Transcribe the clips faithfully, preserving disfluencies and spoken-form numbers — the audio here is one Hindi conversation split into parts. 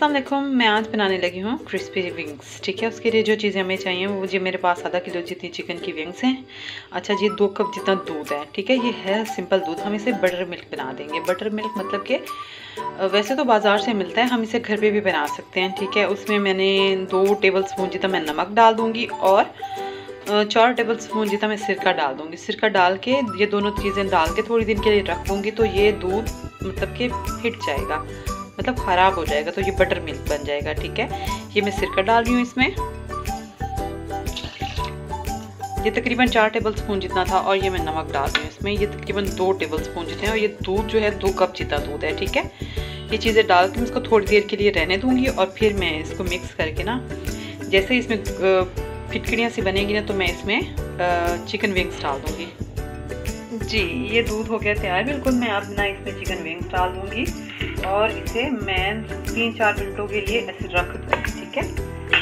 अस्सलाम वालेकुम। मैं आज बनाने लगी हूँ क्रिस्पी विंग्स। ठीक है, उसके लिए जो चीज़ें हमें चाहिए वो जी मेरे पास आधा किलो जितनी चिकन की विंग्स हैं। अच्छा जी, दो कप जितना दूध है। ठीक है, ये है सिंपल दूध। हम इसे बटर मिल्क बना देंगे। बटर मिल्क मतलब कि वैसे तो बाज़ार से मिलता है, हम इसे घर पे भी बना सकते हैं। ठीक है, उसमें मैंने दो टेबल स्पून जितना मैं नमक डाल दूँगी और चार टेबल स्पून जितना मैं सिरका डाल दूँगी। सिरका डाल के ये दोनों चीज़ें डाल के थोड़ी दिन के लिए रख दूँगी, तो ये दूध मतलब कि हिट जाएगा, मतलब ख़राब हो जाएगा, तो ये बटर मिल्क बन जाएगा। ठीक है, ये मैं सिरका डाल रही हूँ इसमें। ये तकरीबन चार टेबल स्पून जितना था और ये मैं नमक डाल रही हूँ इसमें। ये तकरीबन दो टेबल स्पून जितने हैं और ये दूध जो है दो कप जितना दूध है। ठीक है, ये चीज़ें डाल के मैं इसको थोड़ी देर के लिए रहने दूँगी और फिर मैं इसको मिक्स करके ना, जैसे इसमें फिटकड़ियाँ सी बनेगी ना, तो मैं इसमें चिकन विंग्स डाल दूँगी। जी, ये दूध हो गया तैयार बिल्कुल। मैं अब ना इसमें चिकन विंग्स डाल दूँगी और इसे मैं तीन चार मिनटों के लिए ऐसे रख दूँगी। ठीक है,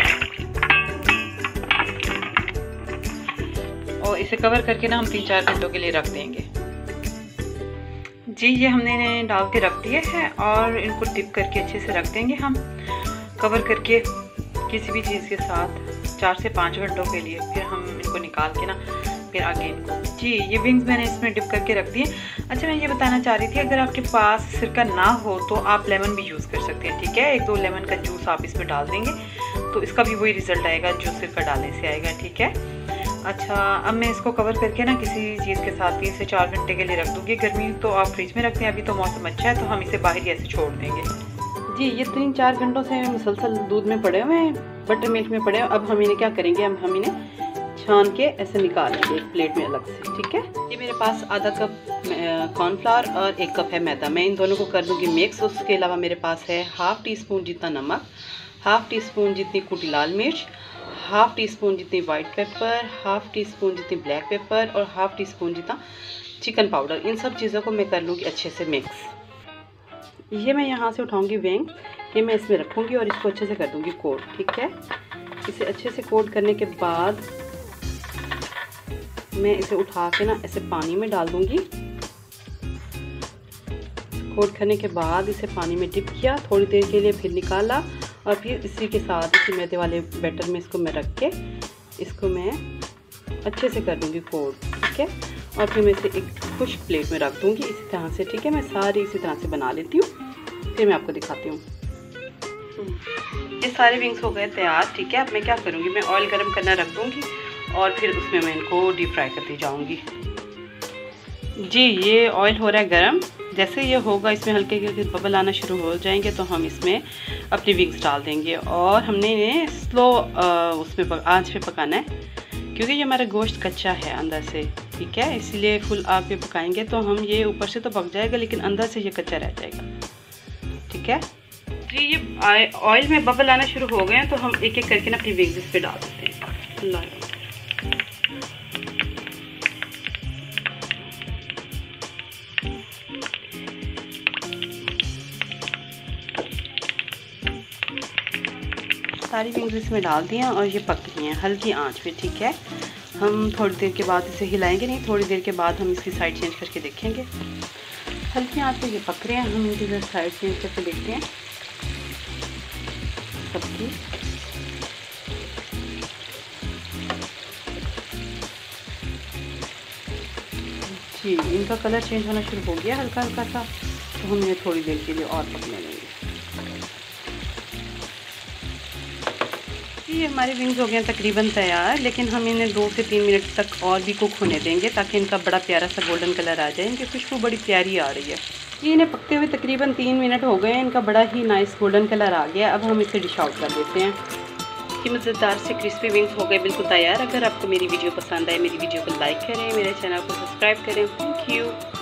और इसे कवर करके ना हम तीन चार मिनटों के लिए रख देंगे। जी, ये हमने डाल के रख दिए हैं और इनको डिप करके अच्छे से रख देंगे हम कवर करके किसी भी चीज़ के साथ चार से पाँच घंटों के लिए। फिर हम इनको निकाल के ना फिर आगे इनको, जी ये विंग्स मैंने इसमें डिप करके रख दिए। अच्छा, मैं ये बताना चाह रही थी, अगर आपके पास सिरका ना हो तो आप लेमन भी यूज़ कर सकते हैं। ठीक है, एक दो लेमन का जूस आप इसमें डाल देंगे तो इसका भी वही रिज़ल्ट आएगा जो सिरका डालने से आएगा। ठीक है, अच्छा अब मैं इसको कवर करके ना किसी चीज़ के साथ तीन से चार घंटे के लिए रख दूँगी। गर्मी तो आप फ्रिज में रखते हैं, अभी तो मौसम अच्छा है तो हम इसे बाहर ही ऐसे छोड़ देंगे। जी, ये तीन चार घंटों से मुसलसल दूध में पड़े हुए हैं, बटर मिल्क में पड़े हुए। अब हम इन्हें क्या करेंगे, अब हम इन्हें छान के ऐसे निकाल लेंगे एक प्लेट में अलग से। ठीक है, ये मेरे पास आधा कप कॉर्नफ्लावर और एक कप है मैदा। मैं इन दोनों को कर दूँगी मिक्स। उसके अलावा मेरे पास है हाफ़ टी स्पून जितना नमक, हाफ़ टी स्पून जितनी कुटी लाल मिर्च, हाफ़ टी स्पून जितनी white pepper, half teaspoon जितनी ब्लैक पेपर और हाफ़ टी स्पून जितना चिकन पाउडर। इन सब चीज़ों को मैं कर लूँगी अच्छे से मिक्स। ये मैं यहाँ से उठाऊँगी विंग, ये मैं इसमें रखूँगी और इसको अच्छे से कर दूँगी कोट। ठीक है, इसे अच्छे से कोट करने के बाद मैं इसे उठा के ना ऐसे पानी में डाल दूँगी। कोट करने के बाद इसे पानी में डिप किया थोड़ी देर के लिए, फिर निकाला और फिर इसी के साथ इसी मैदे वाले बैटर में इसको मैं रख के इसको मैं अच्छे से कर दूँगी कोट। ठीक है, और फिर मैं इसे एक खुश्क प्लेट में रख दूँगी इसी तरह से। ठीक है, मैं सारी इसी तरह से बना लेती हूँ, फिर मैं आपको दिखाती हूँ। ये सारे विंग्स हो गए तैयार। ठीक है, अब मैं क्या करूँगी, मैं ऑयल गरम करना रख दूँगी और फिर उसमें मैं इनको डीप फ्राई करती जाऊँगी। जी, ये ऑयल हो रहा है गरम। जैसे ये होगा, इसमें हल्के हल्के बबल आना शुरू हो जाएंगे तो हम इसमें अपनी विंग्स डाल देंगे और हमने इन्हें स्लो उसमें आंच पे पकाना है, क्योंकि ये हमारा गोश्त कच्चा है अंदर से। ठीक है, इसीलिए फुल आग पे पकाएंगे तो हम ये ऊपर से तो पक जाएगा लेकिन अंदर से ये कच्चा रह जाएगा। ठीक है जी, ये ऑयल में बबल आना शुरू हो गए हैं तो हम एक एक करके ना अपनी विंग्स इस पे डाल देते हैं। सारी विंग्स इसमें डाल दी हैं और ये पक रही हैं हल्की आंच पे। ठीक है, हम थोड़ी देर के बाद इसे हिलाएंगे नहीं, थोड़ी देर के बाद हम इसकी साइड चेंज करके देखेंगे। हल्की आंच पे ये पक रहे हैं, हम इनकी साइड चेंज करके देखते हैं सबकी। जी, इनका कलर चेंज होना शुरू हो गया हल्का हल्का सा, तो हम इन्हें थोड़ी देर के लिए और पकने देंगे। ये हमारी विंग्स हो गए तकरीबन तैयार, लेकिन हम इन्हें दो से तीन मिनट तक और भी कुक होने देंगे ताकि इनका बड़ा प्यारा सा गोल्डन कलर आ जाए। इनकी खुशबू बड़ी प्यारी आ रही है। ये इन्हें पकते हुए तकरीबन तीन मिनट हो गए हैं, इनका बड़ा ही नाइस गोल्डन कलर आ गया। अब हम इसे डिश आउट कर देते हैं। ये मज़ेदार से क्रिस्पी विंग्स हो गए बिल्कुल तैयार। अगर आपको मेरी वीडियो पसंद आए, मेरी वीडियो को लाइक करें, मेरे चैनल को सब्सक्राइब करें। Thank you.